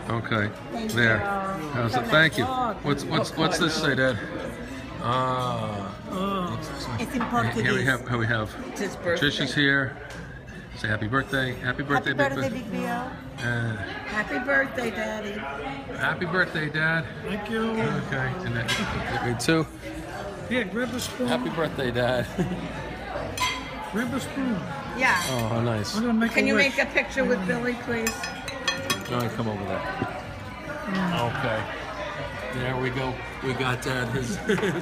Okay. Thank There. you. How's it? Thank you. What's this say, Dad? Ah. It's in Portuguese. Here we have. It's his birthday. Patricia's here. Say happy birthday. Happy birthday, Happy birthday, Big Bill. Happy birthday, Daddy. Happy birthday, Dad. Thank you. Okay. And then me too. Here, grab a spoon. Happy birthday, Dad. Grab a spoon. Yeah. Oh, how nice. I'm gonna make Can a you wish. make a picture with Billy, please? All right, come over there. Okay. There we go. We got Dad his